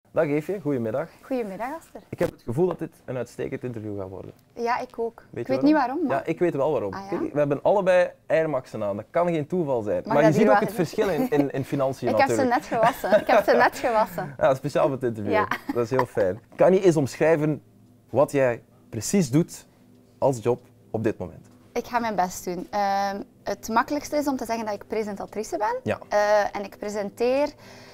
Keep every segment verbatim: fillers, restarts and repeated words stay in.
Dag Eefje, goedemiddag. Goedemiddag Aster. Ik heb het gevoel dat dit een uitstekend interview gaat worden. Ja, ik ook. Weet ik weet waarom? niet waarom. Maar... Ja, ik weet wel waarom. Ah, ja? Kijk, we hebben allebei Air Max'en aan, dat kan geen toeval zijn. Mag maar je dat ziet hier ook wel het verschil in, in, in financiën ik heb ze natuurlijk. net gewassen. Ik heb ze net gewassen. Ja, speciaal voor het interview. Ja. Dat is heel fijn. Kan je eens omschrijven wat jij precies doet als job op dit moment? Ik ga mijn best doen. Uh, het makkelijkste is om te zeggen dat ik presentatrice ben. Ja. Uh, en ik presenteer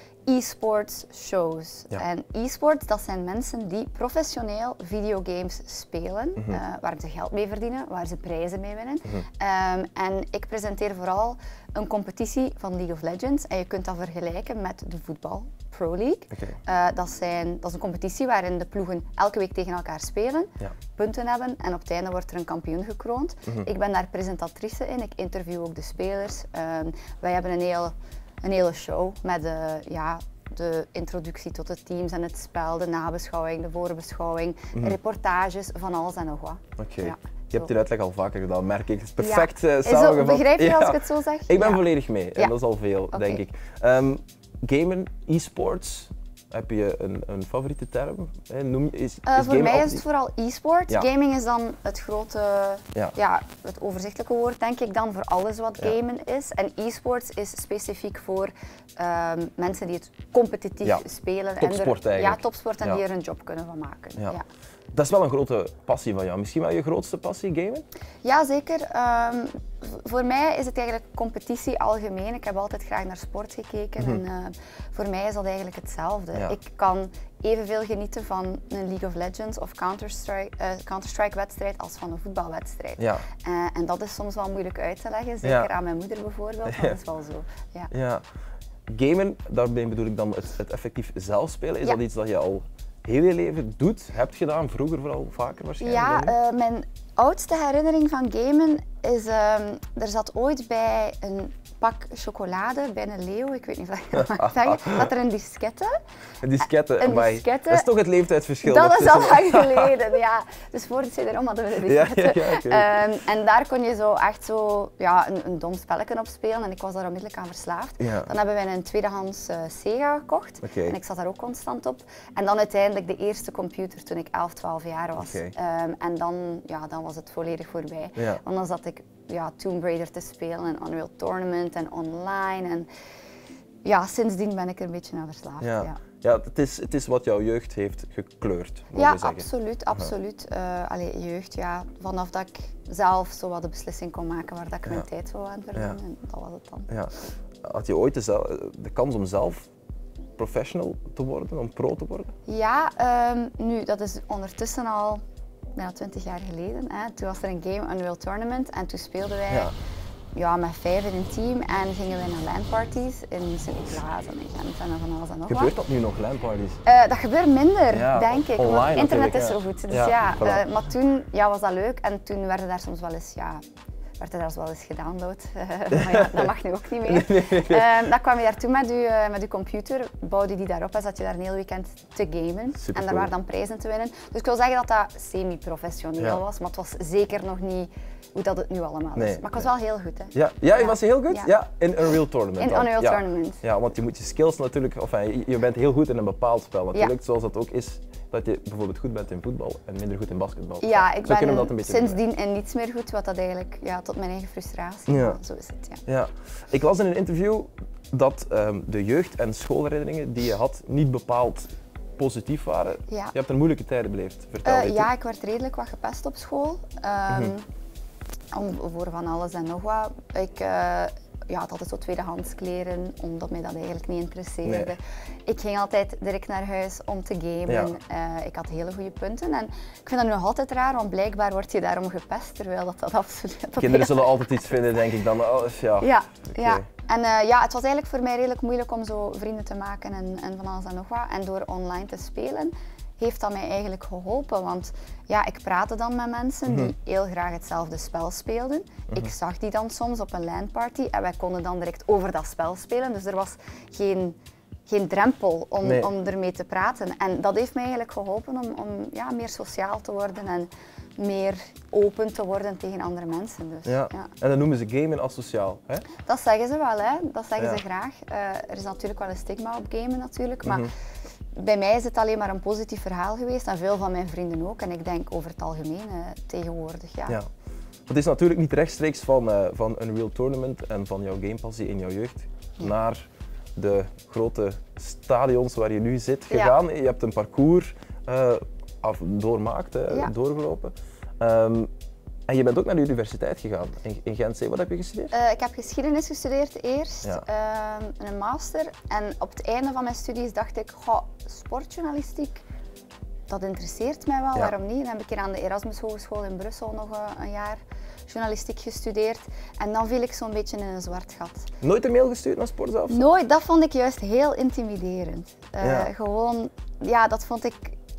e-sports shows. Ja. En e-sports, dat zijn mensen die professioneel videogames spelen, Mm-hmm. uh, waar ze geld mee verdienen, waar ze prijzen mee winnen. Mm-hmm. Um, en ik presenteer vooral een competitie van League of Legends. En je kunt dat vergelijken met de voetbal Pro League. Okay. Uh, dat, zijn, dat is een competitie waarin de ploegen elke week tegen elkaar spelen, ja. punten hebben en op het einde wordt er een kampioen gekroond. Mm-hmm. Ik ben daar presentatrice in, ik interview ook de spelers. Um, wij hebben een heel... Een hele show met uh, ja, de introductie tot de teams en het spel, de nabeschouwing, de voorbeschouwing, mm. reportages, van alles en nog wat. Oké. Okay. Ja, je hebt die uitleg al vaker gedaan, merk ik. Het is perfect ja. uh, samengevat. Begrijp je ja. als ik het zo zeg? Ik ben ja. volledig mee en ja. dat is al veel, okay. denk ik. Um, gamen, e-sports, heb je een, een favoriete term? He, noem, is, uh, is voor mij altijd... is het vooral e-sport. Ja. Gaming is dan het grote, ja. ja, het overzichtelijke woord denk ik dan voor alles wat ja. gamen is. En e-sports is specifiek voor um, mensen die het competitief ja. spelen. Topsport en er, eigenlijk. Ja, topsport en ja. die er een job kunnen van maken. Ja. Ja. Dat is wel een grote passie van jou. Misschien wel je grootste passie, gamen? Ja, zeker. Um, voor mij is het eigenlijk competitie algemeen. Ik heb altijd graag naar sport gekeken mm-hmm. en uh, voor mij is dat eigenlijk hetzelfde. Ja. Ik kan evenveel genieten van een League of Legends of Counter-Strike, uh, Counter-Strike wedstrijd als van een voetbalwedstrijd. Ja. Uh, en dat is soms wel moeilijk uit te leggen, zeker ja. aan mijn moeder bijvoorbeeld, ja. dat is wel zo. Ja. Ja. Gamen, daarbij bedoel ik dan het, het effectief zelf spelen. Is ja. dat iets dat je al heel je leven doet, hebt gedaan, vroeger vooral vaker waarschijnlijk? Ja, uh, mijn oudste herinnering van gamen is, um, er zat ooit bij een pak chocolade bij een leeuw, ik weet niet of dat je dat mag zeggen, dat er een diskette. Een diskette, een amai. diskette. Dat is toch het leeftijdsverschil? Dat, dat is al tussen... lang geleden, ja. Dus voor het C D-ROM hadden we de diskette. Ja, ja, ja, okay. um, en daar kon je zo echt zo, ja, een, een dom spelletje op spelen en ik was daar onmiddellijk aan verslaafd. Ja. Dan hebben wij een tweedehands uh, Sega gekocht okay. en ik zat daar ook constant op. En dan uiteindelijk de eerste computer toen ik elf, twaalf jaar was. Okay. Um, en dan, ja, dan was het volledig voorbij. Ja. Want dan zat ik ja, Tomb Raider te spelen en Unreal Tournament en online. En ja, sindsdien ben ik er een beetje aan verslaafd. Ja, ja. ja het, is, het is wat jouw jeugd heeft gekleurd, moet ja, je zeggen. absoluut, absoluut. Uh, allee, jeugd, ja. Vanaf dat ik zelf zo wat de beslissing kon maken waar dat ik ja. mijn tijd zou aan verdienen, ja. en dat was het dan. Ja. Had je ooit de, de kans om zelf professional te worden, om pro te worden? Ja, um, nu, dat is ondertussen al bijna twintig jaar geleden. Hè. Toen was er een game, Unreal Tournament, en toen speelden wij ja. Ja, met vijf in een team en gingen wij naar LAN-parties in Sint-Niklaas en in Gent en van alles en nog wat. Gebeurt dat nu nog, LAN-parties? Uh, dat gebeurt minder, ja, denk ik. Online, want internet is ja. zo goed. Dus ja, ja, voilà. uh, maar toen ja, was dat leuk en toen werden daar soms wel eens, ja, werd er wel eens gedownload. Maar ja, dat mag nu ook niet meer. Nee, nee, nee. Uh, dan kwam je daartoe met je, uh, met je computer, bouwde die daarop en zat je daar een heel weekend te gamen. Super en daar cool. waren dan prijzen te winnen. Dus ik wil zeggen dat dat semi-professioneel ja. was, maar het was zeker nog niet hoe dat het nu allemaal nee, is. Maar ik was nee. wel heel goed. Hè. Ja, ja, je was heel goed? Ja. Ja, in Unreal Tournament. In dan. Unreal ja. Tournament. Ja, want je moet je skills natuurlijk, of je bent heel goed in een bepaald spel natuurlijk, ja. zoals dat ook is dat je bijvoorbeeld goed bent in voetbal en minder goed in basketbal. Ja, ik zo ben dat een beetje sindsdien in niets meer goed, wat dat eigenlijk, ja, tot mijn eigen frustratie, ja. maar zo is het, ja. ja. Ik las in een interview dat um, de jeugd- en schoolherinneringen die je had niet bepaald positief waren. Ja. Je hebt er moeilijke tijden beleefd, vertel uh, je Ja, ik werd redelijk wat gepest op school, um, mm-hmm. om, voor van alles en nog wat. Ik uh, ja, had altijd zo tweedehands kleren, omdat mij dat eigenlijk niet interesseerde. Nee. Ik ging altijd direct naar huis om te gamen. Ja. Uh, ik had hele goede punten en ik vind dat nu nog altijd raar, want blijkbaar word je daarom gepest, terwijl dat, dat absoluut... Dat Kinderen zullen altijd iets vinden, denk ik dan. Oh, ja, ja, okay. ja. En uh, ja, het was eigenlijk voor mij redelijk moeilijk om zo vrienden te maken en, en van alles en nog wat. En door online te spelen heeft dat mij eigenlijk geholpen, want ja, ik praatte dan met mensen mm-hmm. die heel graag hetzelfde spel speelden. Mm-hmm. Ik zag die dan soms op een LAN-party en wij konden dan direct over dat spel spelen, dus er was geen, geen drempel om, nee. om ermee te praten. En dat heeft mij eigenlijk geholpen om, om ja, meer sociaal te worden en meer open te worden tegen andere mensen. Dus, ja. Ja. En dan noemen ze gamen asociaal, hè? Dat zeggen ze wel, hè? Dat zeggen ja. ze graag. Uh, er is natuurlijk wel een stigma op gamen natuurlijk, maar mm-hmm. bij mij is het alleen maar een positief verhaal geweest en veel van mijn vrienden ook. En ik denk over het algemeen uh, tegenwoordig, ja. ja. Het is natuurlijk niet rechtstreeks van, uh, van Unreal Tournament en van jouw gamepassie in jouw jeugd ja. naar de grote stadions waar je nu zit gegaan. Ja. Je hebt een parcours uh, af, doormaakt, uh, ja. doorgelopen. Um, en je bent ook naar de universiteit gegaan, in, in Gent. Wat heb je gestudeerd? Uh, ik heb geschiedenis gestudeerd eerst, ja. uh, een master. En op het einde van mijn studies dacht ik, goh, sportjournalistiek, dat interesseert mij wel, ja. waarom niet? Dan heb ik hier aan de Erasmus Hogeschool in Brussel nog uh, een jaar journalistiek gestudeerd. En dan viel ik zo'n beetje in een zwart gat. Nooit een mail gestuurd naar Sport zelf? Nooit, dat vond ik juist heel intimiderend. Uh, ja. Gewoon, ja, dat vond ik...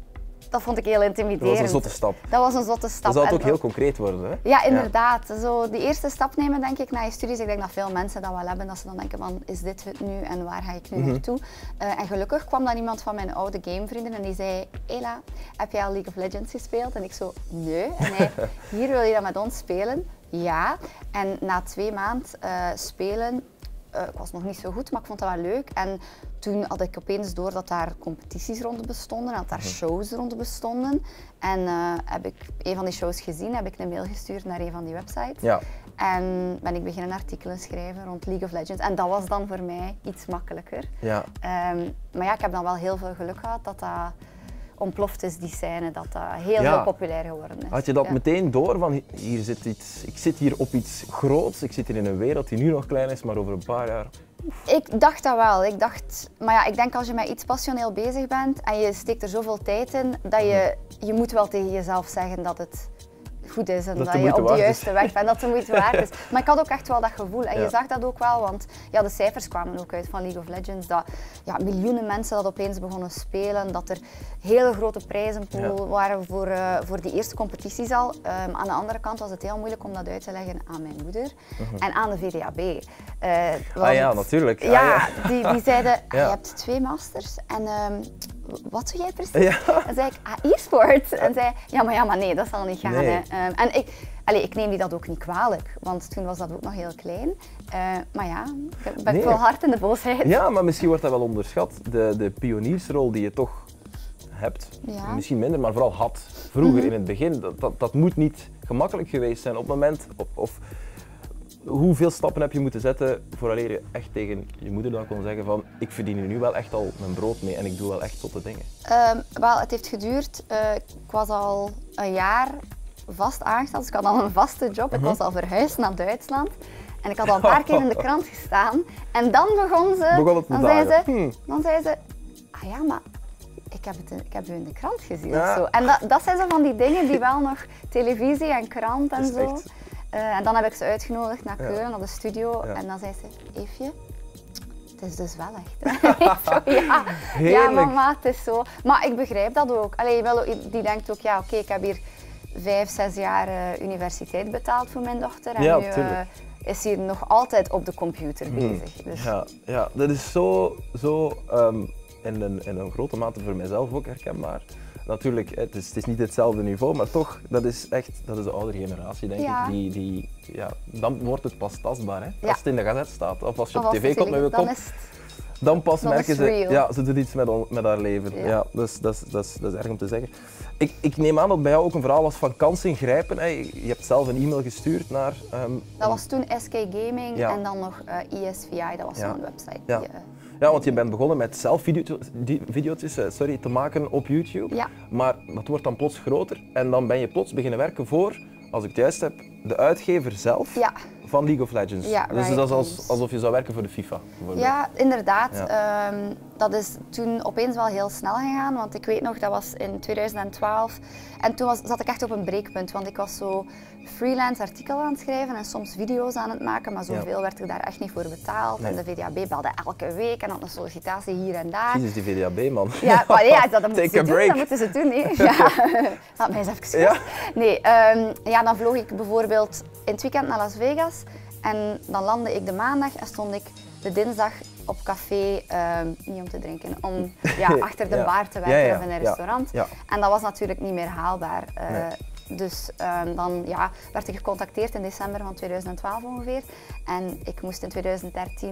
Dat vond ik heel intimiderend. Dat was een zotte stap. Dat was een zotte stap. Dan zou het ook heel concreet worden, hè? Ja, inderdaad. Ja. Zo die eerste stap nemen, denk ik, na je studies. Ik denk dat veel mensen dat wel hebben, dat ze dan denken van, is dit het nu en waar ga ik nu mm-hmm. naartoe? Uh, en gelukkig kwam dan iemand van mijn oude gamevrienden en die zei, Ela, heb jij al League of Legends gespeeld? En ik zo, nee. En hij, hier wil je dat met ons spelen? Ja. En na twee maanden uh, spelen, uh, ik was nog niet zo goed, maar ik vond dat wel leuk. En toen had ik opeens door dat daar competities rond bestonden, dat daar shows rond bestonden. En uh, heb ik een van die shows gezien, heb ik een mail gestuurd naar een van die websites. Ja. En ben ik beginnen artikelen schrijven rond League of Legends. En dat was dan voor mij iets makkelijker. Ja. Um, maar ja, ik heb dan wel heel veel geluk gehad dat dat ontploft is, die scène, dat dat heel, ja. heel populair geworden is. Had je dat ja. meteen door van, hier zit iets, ik zit hier op iets groots, ik zit hier in een wereld die nu nog klein is, maar over een paar jaar... Ik dacht dat wel. Ik dacht, maar ja, ik denk als je met iets passioneel bezig bent en je steekt er zoveel tijd in, dat je, je moet wel tegen jezelf zeggen dat het goed is en dat, dat je op de juiste weg bent, dat het de moeite waard is. Maar ik had ook echt wel dat gevoel en ja. je zag dat ook wel, want ja, de cijfers kwamen ook uit van League of Legends, dat ja, miljoenen mensen dat opeens begonnen spelen, dat er hele grote prijzenpool ja. waren voor, uh, voor die eerste competities al. Um, aan de andere kant was het heel moeilijk om dat uit te leggen aan mijn moeder uh-huh. en aan de V D A B. Uh, want, ah ja, natuurlijk. Ja, ah, ja. Die, die zeiden, ja. je hebt twee masters en um, wat doe jij precies? Ja. En zei ik, ah, e-sport. En zei, ja maar, ja, maar nee, dat zal niet gaan. Nee. Hè. Um, en ik, allez, ik neem die dat ook niet kwalijk, want toen was dat ook nog heel klein. Uh, maar ja, ik ben nee. wel hard in de boosheid. Ja, maar misschien wordt dat wel onderschat. De, de pioniersrol die je toch hebt, ja. misschien minder, maar vooral had vroeger mm-hmm. in het begin. Dat, dat, dat moet niet gemakkelijk geweest zijn op het moment. Of, of, hoeveel stappen heb je moeten zetten vooraleer je echt tegen je moeder dan kon zeggen van ik verdien er nu wel echt al mijn brood mee en ik doe wel echt zotte dingen? Um, wel, het heeft geduurd. Uh, ik was al een jaar vast aangesteld, dus ik had al een vaste job. Ik was al verhuisd naar Duitsland en ik had al een paar keer in de krant gestaan. En dan begon ze, begon het dan, zei ze hmm. dan zei ze, ah ja, maar ik heb, het, ik heb u in de krant gezien ja. of zo. En dat, dat zijn zo van die dingen die wel nog televisie en krant en zo. Echt... Uh, en dan heb ik ze uitgenodigd naar Keulen, ja. naar de studio. Ja. En dan zei ze, Eefje, het is dus wel echt. Zo, ja. ja, mama, het is zo. Maar ik begrijp dat ook. Allee, die denkt ook, ja oké, okay, ik heb hier vijf, zes jaar uh, universiteit betaald voor mijn dochter. En ja, nu uh, is hier nog altijd op de computer bezig. Hmm. Dus. Ja, ja, dat is zo, zo um, in, een, in een grote mate voor mijzelf ook herkenbaar. Natuurlijk, het is, het is niet hetzelfde niveau, maar toch, dat is echt dat is de oudere generatie, denk ja. ik. Die, die, ja, dan wordt het pas tastbaar, hè? Ja. Als het in de gazet staat of als je of op tv komt met je kop. Dan pas dan merken ze, ja, ze doet iets met, met haar leven. Ja. Ja, dus, dat, is, dat, is, dat is erg om te zeggen. Ik, ik neem aan dat bij jou ook een verhaal was van kansen grijpen. Hè. Je hebt zelf een e-mail gestuurd naar... Um, dat was toen S K Gaming ja. en dan nog uh, E S V I, dat was ja. zo'n website. Ja. Die, uh, ja, want je bent begonnen met zelf video's sorry, te maken op YouTube. Ja. Maar dat wordt dan plots groter en dan ben je plots beginnen werken voor, als ik het juist heb, de uitgever zelf. Ja. Van League of Legends. Ja, dus dat is als, alsof je zou werken voor de FIFA. Ja, inderdaad. Ja. Um, dat is toen opeens wel heel snel gegaan, want ik weet nog, dat was in tweeduizend twaalf. En toen was, zat ik echt op een breekpunt, want ik was zo freelance artikelen aan het schrijven en soms video's aan het maken, maar zoveel ja. werd ik daar echt niet voor betaald. Nee. En de V D A B belde elke week en had een sollicitatie hier en daar. Jezus, die V D A B, man. Ja, maar ja, dat, dat, moeten ze doen, dat moeten ze doen. Nee. Ja. Laat mij eens even ja. Nee, um, ja, dan vloog ik bijvoorbeeld in het weekend naar Las Vegas en dan landde ik de maandag en stond ik de dinsdag op café, um, niet om te drinken, om ja, achter de ja. bar te werken ja, ja. of in een restaurant. Ja. Ja. En dat was natuurlijk niet meer haalbaar. Uh, nee. Dus um, dan ja, werd ik gecontacteerd in december van tweeduizend twaalf ongeveer. En ik moest in tweeduizend dertien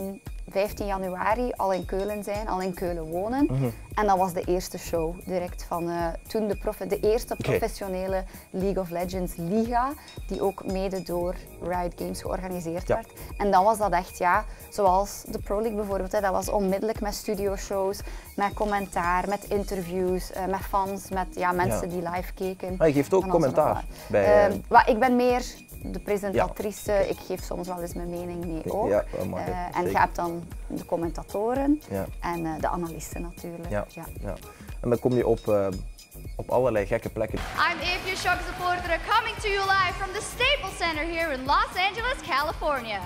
vijftien januari al in Keulen zijn, al in Keulen wonen. Mm-hmm. En dat was de eerste show direct van uh, toen de, prof de eerste professionele okay. League of Legends Liga, die ook mede door Riot Games georganiseerd ja. werd. En dan was dat echt, ja, zoals de Pro League bijvoorbeeld, hè, dat was onmiddellijk met studioshows, met commentaar, met interviews, uh, met fans, met ja, mensen ja. die live keken. Maar je geeft ook commentaar bij... Uh, uh, ik ben meer de presentatrice, ja. ik geef soms wel eens mijn mening mee ook. Ja, dat mag uh, en je hebt dan de commentatoren ja. en uh, de analisten natuurlijk. Ja. Ja. Ja. En dan kom je op, uh, op allerlei gekke plekken. I'm A F U Shock supporter coming to you live from the Staples Center here in Los Angeles, California.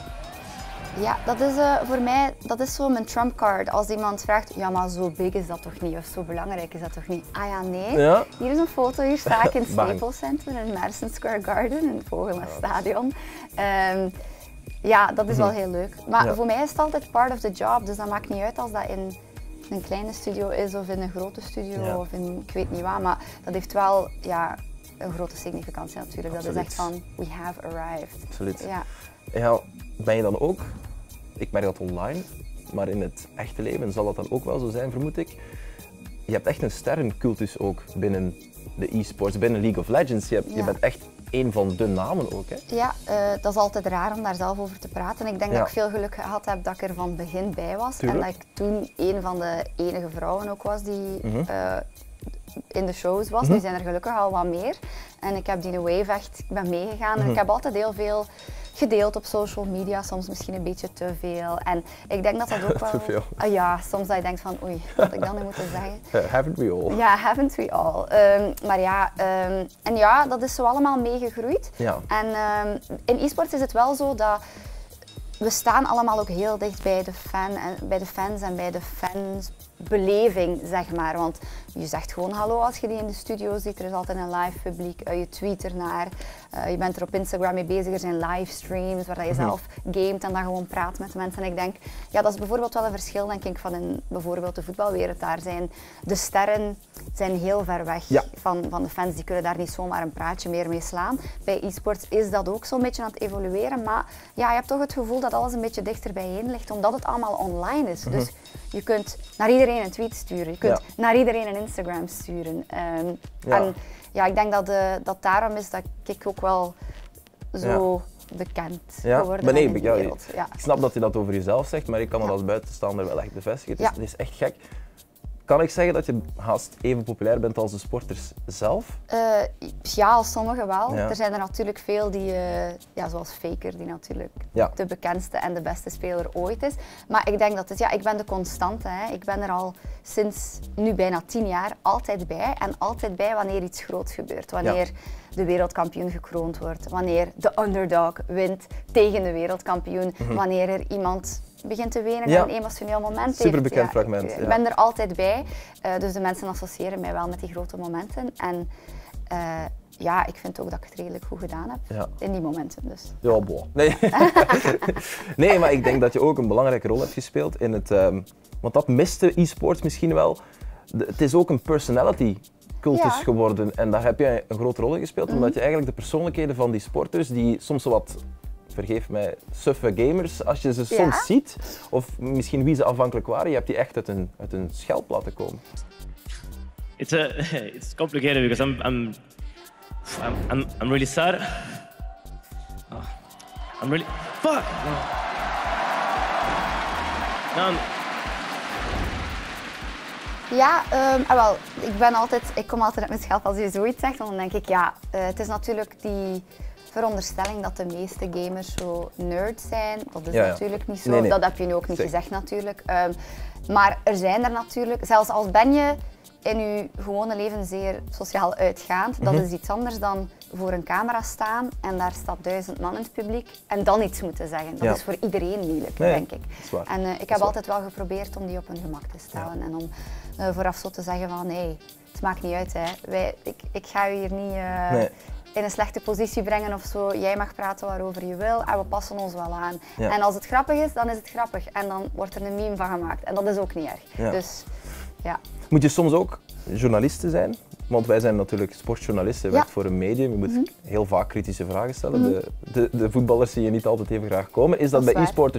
Ja, dat is uh, voor mij, dat is zo mijn trump card. Als iemand vraagt, ja maar zo big is dat toch niet, of zo belangrijk is dat toch niet? Ah ja, nee. Ja. Hier is een foto, hier sta ik in het Staples Center, in Madison Square Garden, in het Vogelstadion. Um, ja, dat is wel heel leuk. Maar ja. voor mij is het altijd part of the job, dus dat maakt niet uit als dat in een kleine studio is of in een grote studio ja. of in ik weet niet wat, maar dat heeft wel ja, een grote significantie natuurlijk. Absoluut. Dat is echt van, we have arrived. Absoluut. Ja. Ja, ben je dan ook, ik merk dat online, maar in het echte leven zal dat dan ook wel zo zijn, vermoed ik. Je hebt echt een sterrencultus ook binnen de e-sports, binnen League of Legends. Je, hebt, ja. je bent echt een van de namen ook, hè? Ja, uh, dat is altijd raar om daar zelf over te praten. Ik denk ja. dat ik veel geluk gehad heb dat ik er van begin bij was. Tuurlijk. En dat ik toen een van de enige vrouwen ook was die mm-hmm. uh, in de shows was. Mm-hmm. Nu zijn er gelukkig al wat meer. En ik heb die wave echt, ik ben meegegaan. Mm-hmm. En ik heb altijd heel veel gedeeld op social media, soms misschien een beetje te veel. En ik denk dat dat ook wel... te veel? Uh, ja, soms dat je denkt van, oei, wat had ik dan nu moeten zeggen? Uh, haven't we all? Ja, haven't we all. Um, maar ja, um, en ja, dat is zo allemaal meegegroeid. Ja. En um, in e-sports is het wel zo dat we staan allemaal ook heel dicht bij de, fan en, bij de fans en bij de fansbeleving, zeg maar. Want je zegt gewoon hallo als je die in de studio ziet. Er is altijd een live publiek. Uh, je tweet ernaar. Uh, je bent er op Instagram mee bezig. Er zijn livestreams waar je zelf gamet en dan gewoon praat met de mensen. En ik denk, ja, dat is bijvoorbeeld wel een verschil, denk ik, van in bijvoorbeeld de voetbalwereld. Daar zijn de sterren zijn heel ver weg ja. van, van de fans. Die kunnen daar niet zomaar een praatje meer mee slaan. Bij e-sports is dat ook zo'n beetje aan het evolueren. Maar ja, je hebt toch het gevoel dat alles een beetje dichter bijeen ligt, omdat het allemaal online is. Mm-hmm. Dus je kunt naar iedereen een tweet sturen. Je kunt ja. naar iedereen een Instagram sturen. Um, ja. En ja, ik denk dat, uh, dat daarom is dat ik ook wel zo ja. bekend ja. geworden ben. Nee, in de ja, wereld. Ja. Ik snap dat je dat over jezelf zegt, maar ik kan het ja. als buitenstaander wel echt bevestigen. Het is, ja. het is echt gek. Kan ik zeggen dat je haast even populair bent als de sporters zelf? Uh, ja, als sommigen wel. Ja. Er zijn er natuurlijk veel die, uh, ja, zoals Faker, die natuurlijk ja. de bekendste en de beste speler ooit is. Maar ik denk dat het, ja, ik ben de constante. Hè. Ik ben er al sinds nu bijna tien jaar altijd bij. En altijd bij wanneer iets groots gebeurt. Wanneer ja. de wereldkampioen gekroond wordt. Wanneer de underdog wint tegen de wereldkampioen. Mm-hmm. Wanneer er iemand begint te wenen ja. en een emotioneel moment Super heeft. bekend ja, fragment. Ik, ja. ik ben er altijd bij, uh, dus de mensen associëren mij wel met die grote momenten. En uh, ja, ik vind ook dat ik het redelijk goed gedaan heb ja. in die momenten. Dus. Ja, boah. Nee. nee, maar ik denk dat je ook een belangrijke rol hebt gespeeld in het... Um, want dat miste e-sports misschien wel. De, het is ook een personality cultus ja. geworden en daar heb jij een grote rol in gespeeld, mm-hmm. omdat je eigenlijk de persoonlijkheden van die sporters, die soms zo wat... vergeef mij, suffe gamers, als je ze ja? soms ziet, of misschien wie ze afhankelijk waren, je hebt die echt uit een, uit een schelp laten komen. It's a, it's complicated because I'm, I'm, I'm, I'm, I'm really sad. Oh, I'm really, fuck! No. No, I'm... Ja, um, ah, wel, ik ben altijd, ik kom altijd uit mijn schelp als je zoiets zegt, want dan denk ik, ja, uh, het is natuurlijk die veronderstelling dat de meeste gamers zo nerd zijn. Dat is ja, ja. natuurlijk niet zo, nee, nee. dat heb je nu ook niet Zeker. gezegd natuurlijk. Um, maar er zijn er natuurlijk, zelfs als ben je in je gewone leven zeer sociaal uitgaand, mm-hmm. dat is iets anders dan voor een camera staan en daar staat duizend man in het publiek en dan iets moeten zeggen. Dat ja. is voor iedereen moeilijk, nee, denk ik. En uh, ik heb altijd wel geprobeerd om die op hun gemak te stellen ja. en om uh, vooraf zo te zeggen van nee, het maakt niet uit, hè. Wij, ik, ik ga u hier niet uh, nee. in een slechte positie brengen of zo. Jij mag praten waarover je wil en we passen ons wel aan. Ja. En als het grappig is, dan is het grappig en dan wordt er een meme van gemaakt en dat is ook niet erg. Ja. Dus, ja. Moet je soms ook journalisten zijn? Want wij zijn natuurlijk sportjournalisten, je ja. werkt voor een medium, je moet mm-hmm. heel vaak kritische vragen stellen. Mm-hmm. de, de, de voetballers zie je niet altijd even graag komen. Is dat, dat is bij e-sporters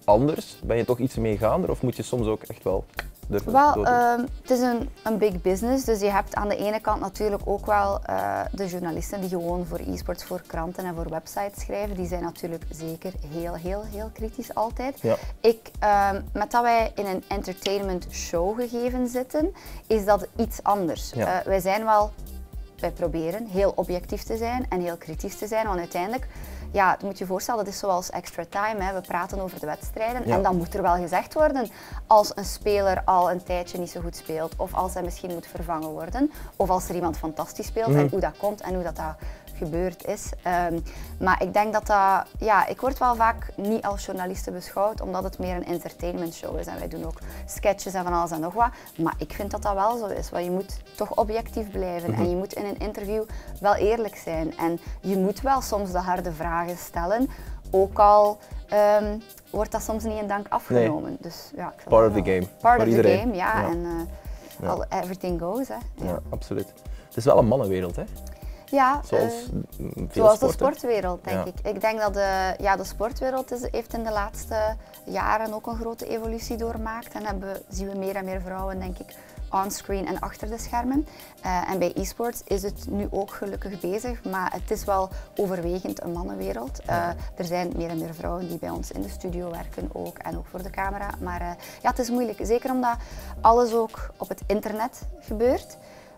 anders? Ben je toch iets meegaander of moet je soms ook echt wel durven Wel, doordoen? uh, het is een, een big business, dus je hebt aan de ene kant natuurlijk ook wel uh, de journalisten die gewoon voor e-sports, voor kranten en voor websites schrijven. Die zijn natuurlijk zeker heel, heel, heel kritisch altijd. Ja. Ik, uh, met dat wij in een entertainment show gegeven zitten, is dat iets anders. Ja. Uh, wij zijn wel, wij proberen heel objectief te zijn en heel kritisch te zijn, want uiteindelijk, ja, dat moet je je voorstellen, dat is zoals extra time. Hè. We praten over de wedstrijden Ja. en dan moet er wel gezegd worden als een speler al een tijdje niet zo goed speelt of als hij misschien moet vervangen worden of als er iemand fantastisch speelt Mm. en hoe dat komt en hoe dat, dat gebeurd is. Um, maar ik denk dat dat, ja, ik word wel vaak niet als journaliste beschouwd omdat het meer een entertainment show is en wij doen ook sketches en van alles en nog wat. Maar ik vind dat dat wel zo is, want je moet toch objectief blijven Mm-hmm. en je moet in een interview wel eerlijk zijn en je moet wel soms de harde vragen stellen, ook al um, wordt dat soms niet in dank afgenomen. Nee. Dus, ja, ik Part of wel- the game. Part Voor of iedereen. the game, ja. Ja. En uh, Ja. all, everything goes. Hè. Ja, Ja, absoluut. Het is wel een mannenwereld, hè? ja, Zoals uh, veel zoals de sporten. sportwereld, denk Ja. ik. Ik denk dat de, ja, de sportwereld is, heeft in de laatste jaren ook een grote evolutie doormaakt. En hebben, zien we meer en meer vrouwen, denk ik, onscreen en achter de schermen. Uh, en bij e-sports is het nu ook gelukkig bezig, maar het is wel overwegend een mannenwereld. Uh, er zijn meer en meer vrouwen die bij ons in de studio werken ook en ook voor de camera. Maar uh, ja, het is moeilijk, zeker omdat alles ook op het internet gebeurt.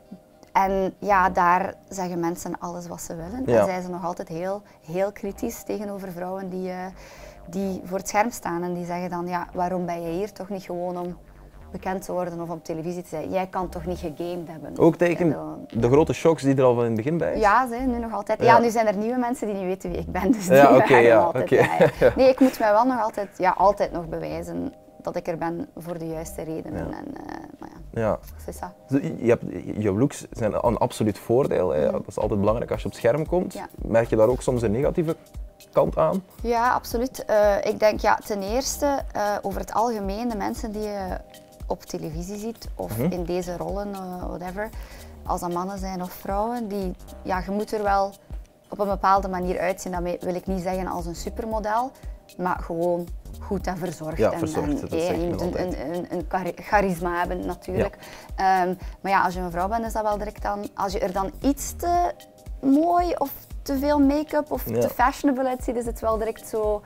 En ja, daar zeggen mensen alles wat ze willen. Ja. En zijn ze nog altijd heel, heel kritisch tegenover vrouwen die, uh, die voor het scherm staan. En die zeggen dan, ja, waarom ben je hier toch niet gewoon om bekend te worden of op televisie te zijn? Jij kan toch niet gegamed hebben? Ook tegen En de grote shocks die er al van in het begin bij is? ja, ze, nu nog altijd. Ja. Ja, nu zijn er nieuwe mensen die niet weten wie ik ben, dus die Ja, oké, okay, ja, altijd. oké. Ja, ja. Nee, ik moet mij wel nog altijd, ja, altijd nog bewijzen dat ik er ben voor de juiste redenen. Ja. En, uh, maar ja, Ja. c'est ça. Je hebt, jouw looks zijn een absoluut voordeel. Hè. Dat is altijd belangrijk als je op het scherm komt. Ja. Merk je daar ook soms een negatieve kant aan? Ja, absoluut. Uh, ik denk ja, ten eerste, uh, over het algemeen, de mensen die je op televisie ziet of Mhm. in deze rollen, uh, whatever, als dat mannen zijn of vrouwen, die, ja, je moet er wel op een bepaalde manier uitzien. Daarmee wil ik niet zeggen als een supermodel, maar gewoon goed en verzorgd. Ja, en, verzorgd, en, dat hey, zegt je men moet een, altijd. een, een, een chari- charisma hebben natuurlijk. Um, maar ja, als je een vrouw bent, is dat wel direct dan, als je er dan iets te mooi of te veel make-up of Ja. te fashionable uitziet, is het wel direct zo.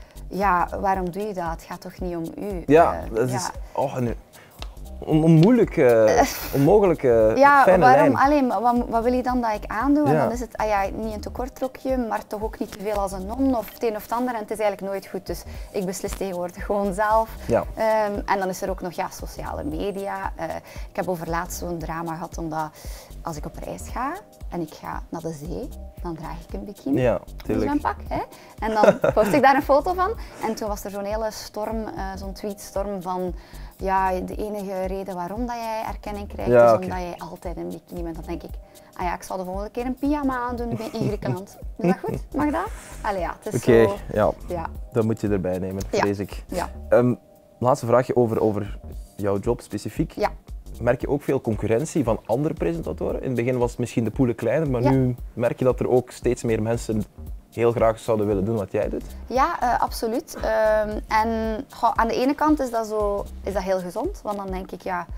Ja, waarom doe je dat? Het gaat toch niet om u? Ja, Uh, dat ja. is oh, een on, onmoeilijk, uh, onmogelijke Ja, fijne waarom? lijn. Allee, maar wat, wat wil je dan dat ik aandoe? En Ja. dan is het ah ja, niet een tekortrokje, maar toch ook niet te veel als een non of het een of het ander. En het is eigenlijk nooit goed. Dus ik beslis tegenwoordig gewoon zelf. Ja. Um, en dan is er ook nog ja, sociale media. Uh, ik heb over laatst zo'n drama gehad, omdat als ik op reis ga en ik ga naar de zee, dan draag ik een bikini. Ja, Dus tuurlijk. mijn pak. Hè? En dan post ik daar een foto van. En toen was er zo'n hele storm, uh, zo'n tweetstorm van ja, de enige reden waarom dat jij erkenning krijgt Ja, is oké. omdat jij altijd een bikini bent. Dan denk ik, ah ja, ik zal de volgende keer een pyjama aandoen bij- in Griekenland. Is dat goed? Mag dat? Allee ja, het is Oké, zo. ja, Ja, dat moet je erbij nemen, Ja. vrees ik. ja, Um, laatste vraagje over, over jouw job specifiek. ja. Merk je ook veel concurrentie van andere presentatoren? In het begin was het misschien de poelen kleiner, maar Ja. nu merk je dat er ook steeds meer mensen heel graag zouden willen doen wat jij doet? Ja, uh, absoluut. Um, en goh, aan de ene kant is dat, zo, is dat heel gezond, want dan denk ik, ja,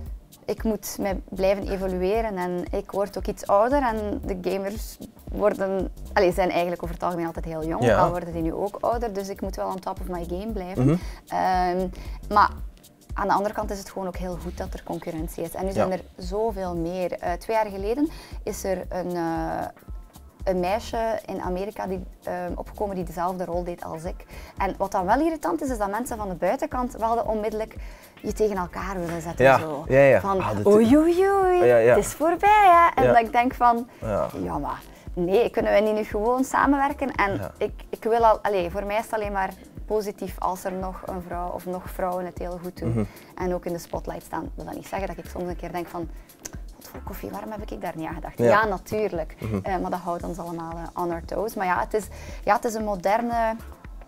ik moet mij blijven evolueren en ik word ook iets ouder en de gamers worden, allez, zijn eigenlijk over het algemeen altijd heel jong, Ja. al worden die nu ook ouder, dus ik moet wel on top of my game blijven. Mhm. Um, maar aan de andere kant is het gewoon ook heel goed dat er concurrentie is. En nu zijn Ja. er zoveel meer. Uh, twee jaar geleden is er een, uh, een meisje in Amerika die, uh, opgekomen die dezelfde rol deed als ik. En wat dan wel irritant is, is dat mensen van de buitenkant wel onmiddellijk je tegen elkaar willen zetten. Ja, Zo. ja, ja. Van Ah, dat- oei oei oei, Ja, ja. het is voorbij hè. En Ja. dat ik denk van, Ja. ja maar nee, kunnen we niet nu gewoon samenwerken? En Ja. ik, ik wil al, allez, voor mij is het alleen maar positief als er nog een vrouw of nog vrouwen het heel goed doen Mhm. en ook in de spotlight staan. Dat wil dat niet zeggen dat ik soms een keer denk van, wat voor koffie, waarom heb ik daar niet aan gedacht? Ja. Ja, natuurlijk, Mhm. uh, maar dat houdt ons allemaal uh, on our toes. Maar ja, het is, ja, het is een moderne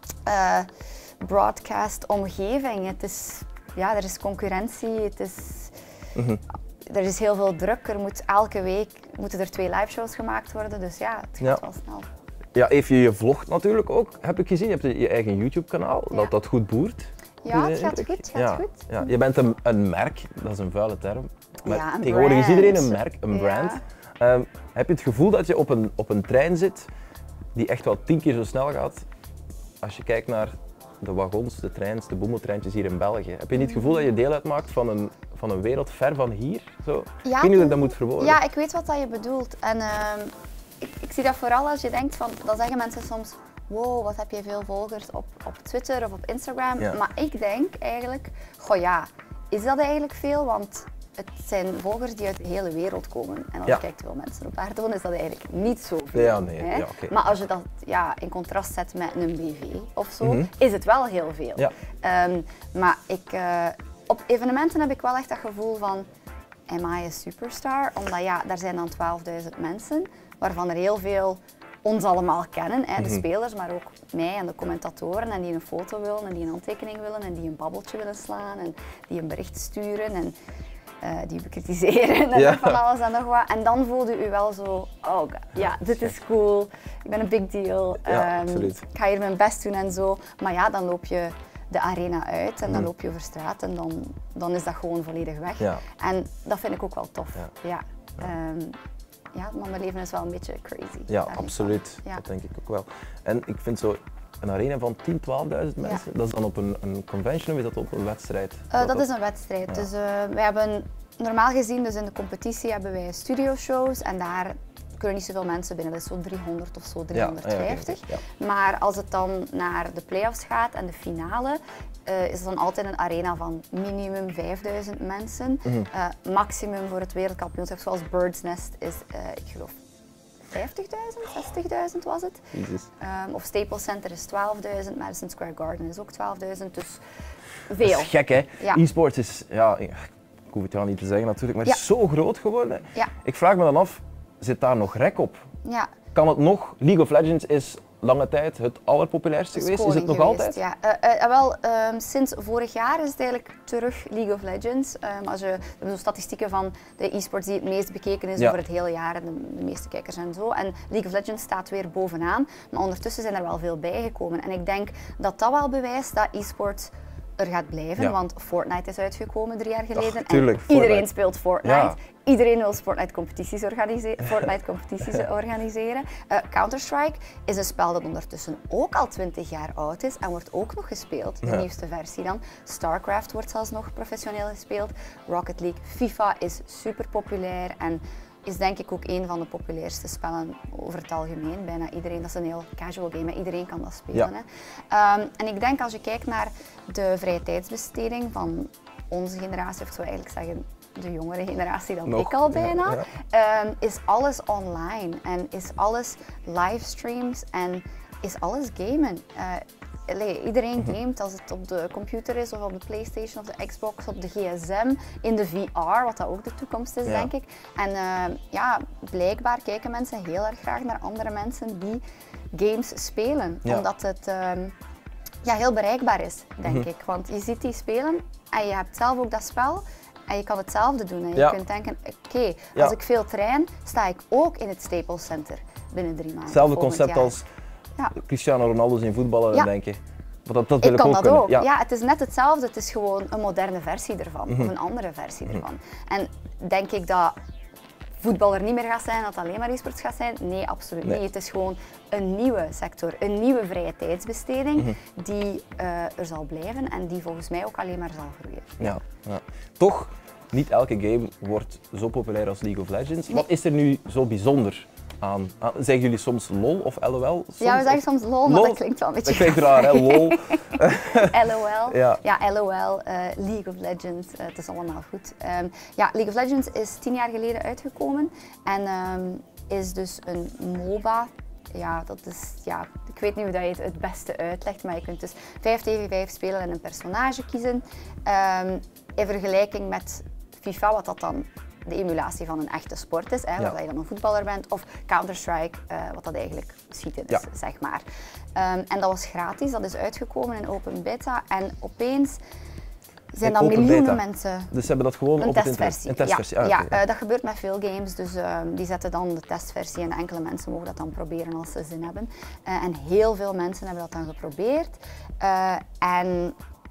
uh, broadcast-omgeving. Het is, ja, er is concurrentie, het is... Mhm. Er is heel veel druk, er moet elke week moeten er twee live shows gemaakt worden, dus ja, het gaat Ja. wel snel. ja, even je vlogt natuurlijk ook, heb ik gezien. Je hebt je eigen YouTube-kanaal, Ja. dat dat goed boert. Ja, het gaat goed, het gaat ja. goed. Ja. Je bent een, een merk, dat is een vuile term. Maar Ja, een tegenwoordig is brand. iedereen een merk, een Ja. brand. Um, heb je het gevoel dat je op een, op een trein zit die echt wel tien keer zo snel gaat als je kijkt naar de wagons, de treins, de boemeltreintjes hier in België? Heb je niet het gevoel dat je deel uitmaakt van een, van een wereld ver van hier? Zo? Ja, ik weet niet hoe ik dat moet verwoorden. Ja, ik weet wat dat je bedoelt. En uh, ik, ik zie dat vooral als je denkt van, dan zeggen mensen soms, wow, wat heb je veel volgers op, op Twitter of op Instagram. Ja. Maar ik denk eigenlijk, goh ja, is dat eigenlijk veel? Want het zijn volgers die uit de hele wereld komen. En als Ja. je kijkt hoeveel mensen op aarde wonen, is dat eigenlijk niet zoveel. Ja, nee, hè? ja, okay. Maar als je dat ja, in contrast zet met een B V of zo, Mhm. is het wel heel veel. Ja. Um, maar ik, uh, op evenementen heb ik wel echt dat gevoel van, am I a superstar? Omdat ja, daar zijn dan twaalfduizend mensen, waarvan er heel veel ons allemaal kennen, hè, de Mhm. spelers, maar ook mij en de commentatoren en die een foto willen en die een handtekening willen en die een babbeltje willen slaan en die een bericht sturen en uh, die bekritiseren en Ja. van alles en nog wat. En dan voelde u wel zo, oh god, ja, dit is cool, ik ben een big deal, Ja, um, absoluut. ik ga hier mijn best doen en zo. Maar ja, dan loop je de arena uit en dan Mhm. loop je over straat en dan, dan is dat gewoon volledig weg. Ja. En dat vind ik ook wel tof. Ja. Ja. Um, ja, maar mijn leven is wel een beetje crazy. Ja, Daar absoluut. niet van. Ja. Dat denk ik ook wel. En ik vind zo een arena van tien, twaalfduizend mensen, dat is dan op een, een convention of is dat op een wedstrijd? Uh, dat is een wedstrijd. Ja. Dus uh, wij hebben normaal gezien, dus in de competitie hebben wij studioshows en daar kunnen niet zoveel mensen binnen. Dat is zo driehonderd of zo, driehonderdvijftig. Ja, ja, ja. Maar als het dan naar de play-offs gaat en de finale, uh, is het dan altijd een arena van minimum vijfduizend mensen. Mhm. Uh, maximum voor het wereldkampioenschap, zoals Bird's Nest, is uh, ik geloof vijftigduizend, zestigduizend was het. Jezus. Um, of Staples Center is twaalfduizend, Madison Square Garden is ook twaalfduizend, dus Dat veel. is gek, hè? Ja. E-sports is, ja, ik hoef het jou niet te zeggen natuurlijk, maar het is Ja. zo groot geworden. Ja. Ik vraag me dan af, zit daar nog rek op? Ja. Kan het nog? League of Legends is lange tijd het allerpopulairste geweest. Is het nog geweest, altijd? Ja. Uh, uh, wel, um, sinds vorig jaar is het eigenlijk terug League of Legends. Um, als je, we hebben zo statistieken van de e-sports die het meest bekeken is Ja. over het hele jaar en de, de meeste kijkers en zo. En League of Legends staat weer bovenaan, maar ondertussen zijn er wel veel bijgekomen. En ik denk dat dat wel bewijst dat e-sports er gaat blijven, Ja. want Fortnite is uitgekomen drie jaar geleden. Ach, tuurlijk, en iedereen Fortnite. speelt Fortnite. Ja. Iedereen wil Fortnite competities, organise Fortnite competities organiseren. Uh, Counter-Strike is een spel dat ondertussen ook al twintig jaar oud is en wordt ook nog gespeeld. De Ja. nieuwste versie dan. StarCraft wordt zelfs nog professioneel gespeeld. Rocket League, FIFA is super populair en is denk ik ook een van de populairste spellen over het algemeen. Bijna iedereen, dat is een heel casual game, hè. Iedereen kan dat spelen. Ja. Hè. Um, en ik denk als je kijkt naar de vrije tijdsbesteding van onze generatie, of ik zou eigenlijk zeggen de jongere generatie dan Nog, ik al ja, bijna, ja. um, is alles online en is alles livestreams en is alles gamen. Uh, allee, iedereen gamet als het op de computer is of op de PlayStation of de Xbox, op de G S M, in de V R, wat dat ook de toekomst is, Ja. denk ik. En uh, ja, blijkbaar kijken mensen heel erg graag naar andere mensen die games spelen, Ja. omdat het um, ja, heel bereikbaar is, denk Mhm. ik. Want je ziet die spelen en je hebt zelf ook dat spel. En je kan hetzelfde doen. En je Ja. kunt denken, oké, Ja. als ik veel train, sta ik ook in het Staples Center binnen drie maanden. Hetzelfde volgend concept jaar. als Ja. Wil Ronaldo zien voetballen, Ja. denk je. Want dat, dat wil Ik ik kan ook dat kunnen. ook. Ja. Ja. het is net hetzelfde. Het is gewoon een moderne versie ervan. Mhm. Of een andere versie ervan. En denk ik dat voetbal er niet meer gaat zijn, dat het alleen maar e-sports gaat zijn? Nee, absoluut Nee. niet. Het is gewoon een nieuwe sector, een nieuwe vrije tijdsbesteding Mhm. die uh, er zal blijven en die volgens mij ook alleen maar zal groeien. Ja, ja. Toch, niet elke game wordt zo populair als League of Legends. Nee. Wat is er nu zo bijzonder aan? aan zeggen jullie soms LOL of L O L? Soms, Ja, we zeggen of- soms lol, maar LOL? dat klinkt wel een beetje Dat klinkt raar, hè? LOL. L O L. Ja. Ja, L O L, uh, League of Legends, uh, het is allemaal goed. Um, ja, League of Legends is tien jaar geleden uitgekomen en um, is dus een MOBA. Ja, dat is, ja, ik weet niet hoe dat je het het beste uitlegt, maar je kunt dus vijf tegen vijf spelen en een personage kiezen. Um, in vergelijking met FIFA, wat dat dan de emulatie van een echte sport is, hè, Ja. waar je dan een voetballer bent, of Counter-Strike, uh, wat dat eigenlijk schieten is, Ja. zeg maar. Um, en dat was gratis, dat is uitgekomen in open beta en opeens zijn dan miljoenen beta. mensen. Dus ze hebben dat gewoon een op testversie. het internet? Een testversie. Ja, Ah, ja okay. uh, dat gebeurt met veel games. Dus uh, die zetten dan de testversie en enkele mensen mogen dat dan proberen als ze zin hebben. Uh, en heel veel mensen hebben dat dan geprobeerd. Uh, en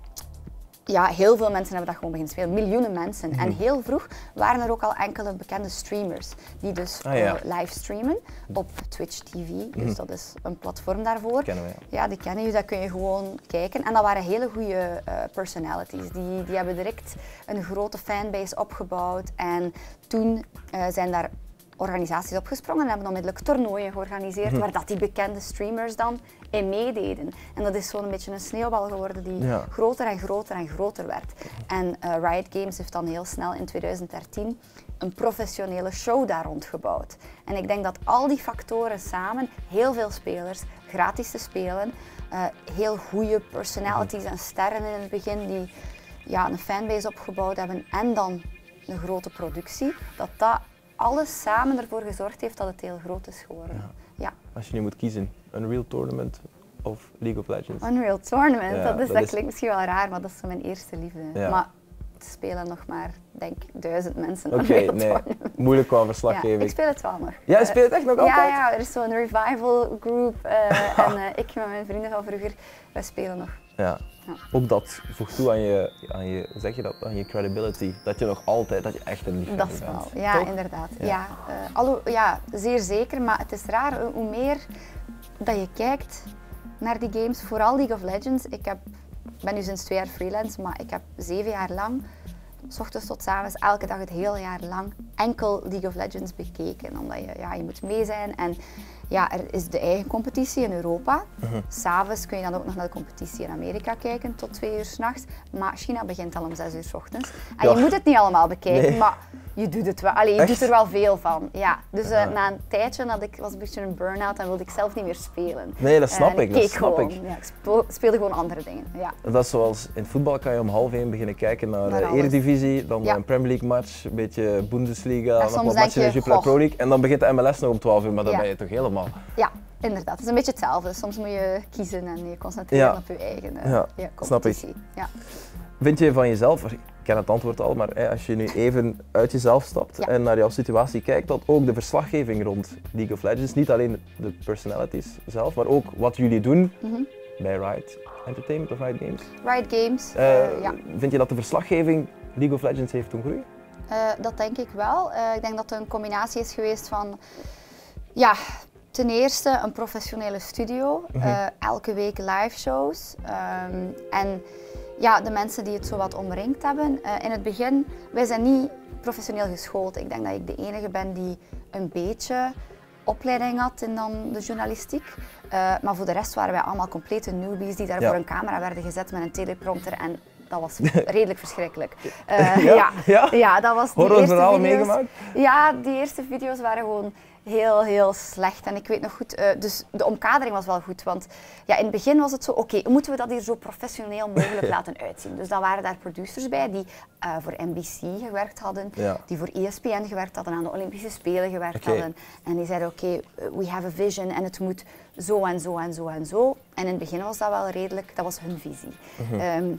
ja, heel veel mensen hebben dat gewoon beginnen spelen. Miljoenen mensen. Mm-hmm. En heel vroeg waren er ook al enkele bekende streamers die dus ah, ja. uh, live streamen op Twitch T V. Mm-hmm. Dus dat is een platform daarvoor. Kennen we, ja. ja, die kennen je. Dat kun je gewoon kijken. En dat waren hele goede uh, personalities. Die, die hebben direct een grote fanbase opgebouwd. En toen uh, zijn daar organisaties opgesprongen en hebben onmiddellijk toernooien georganiseerd mm-hmm. waar dat die bekende streamers dan in meededen. En dat is zo'n beetje een sneeuwbal geworden die ja. groter en groter en groter werd. En uh, Riot Games heeft dan heel snel in twintig dertien een professionele show daar rond gebouwd. En ik denk dat al die factoren samen, heel veel spelers, gratis te spelen, uh, heel goede personalities en sterren in het begin die ja, een fanbase opgebouwd hebben en dan een grote productie, dat dat alles samen ervoor gezorgd heeft dat het heel groot is geworden. Ja. Ja. Als je nu moet kiezen, Unreal Tournament of League of Legends? Unreal Tournament, ja, dat, is, dat, dat is... klinkt misschien wel raar, maar dat is mijn eerste liefde. Ja. Maar het spelen nog maar, denk ik, duizend mensen. Oké, okay, nee, moeilijk qua verslaggeving. Ja, ik speel het wel nog. Ja, je speelt het echt nog altijd? Ja, ja, er is zo'n revival group uh, en uh, ik met mijn vrienden van vroeger, wij spelen nog. Ja. Ja. Ook dat voegt toe aan je, aan je, hoe zeg je dat, aan je credibility, dat je nog altijd, dat je echt een liefhebber bent. Dat is wel, ja, toch? Inderdaad. Ja. Ja, uh, allo, ja, zeer zeker, maar het is raar hoe meer dat je kijkt naar die games, vooral League of Legends. Ik heb, ben nu sinds twee jaar freelance, maar ik heb zeven jaar lang, 's ochtends tot 's avonds, elke dag het hele jaar lang, enkel League of Legends bekeken. Omdat je, ja, je moet mee zijn en ja, er is de eigen competitie in Europa. Uh-huh. 'S'avonds kun je dan ook nog naar de competitie in Amerika kijken tot twee uur 's nachts. Maar China begint al om zes uur 's ochtends. En ja. je moet het niet allemaal bekijken, nee. maar je doet het wel. Allee, je Echt? doet er wel veel van. Ja. Dus uh, uh-huh. na een tijdje had ik, was een beetje een burn-out en wilde ik zelf niet meer spelen. Nee, dat snap uh, ik. ik. Dat snap gewoon. ik. Ja, ik speelde gewoon andere dingen. Ja. Dat is zoals in voetbal kan je om half één beginnen kijken naar de Eredivisie, dan ja. een Premier League match, een beetje Bundesliga, nog wat matchen in de Jupiler Pro League en dan begint de M L S nog om twaalf uur, maar dan ja. ben je toch helemaal... Ja. Inderdaad, het is een beetje hetzelfde. Soms moet je kiezen en je concentreren ja. op je eigen uh, ja, ja, competitie. Snap ik. Ja. Vind je van jezelf, ik ken het antwoord al, maar hè, als je nu even uit jezelf stapt ja. en naar jouw situatie kijkt, dat ook de verslaggeving rond League of Legends, niet alleen de personalities zelf, maar ook wat jullie doen mm-hmm. bij Riot Entertainment of Riot Games? Riot Games, uh, uh, ja. Vind je dat de verslaggeving League of Legends heeft doen groeien? Uh, dat denk ik wel. Uh, ik denk dat het een combinatie is geweest van, ja, ten eerste een professionele studio, mm-hmm. uh, elke week live shows um, en ja, de mensen die het zo wat omringd hebben. Uh, in het begin, wij zijn niet professioneel geschoold. Ik denk dat ik de enige ben die een beetje opleiding had in dan de journalistiek. Uh, maar voor de rest waren wij allemaal complete newbies die daar ja. voor een camera werden gezet met een teleprompter en dat was redelijk verschrikkelijk. Uh, ja, ja. Ja? ja, dat was die Horrorverhalen meegemaakt? Ja, die eerste video's waren gewoon heel, heel slecht. En ik weet nog goed, uh, dus de omkadering was wel goed, want ja, in het begin was het zo, oké, okay, moeten we dat hier zo professioneel mogelijk laten uitzien? Dus dan waren daar producers bij die uh, voor N B C gewerkt hadden, ja. die voor E S P N gewerkt hadden, aan de Olympische Spelen gewerkt okay. hadden. En die zeiden, oké, okay, we have a vision en het moet zo en zo en zo en zo. En in het begin was dat wel redelijk, dat was hun visie. Mm-hmm. um,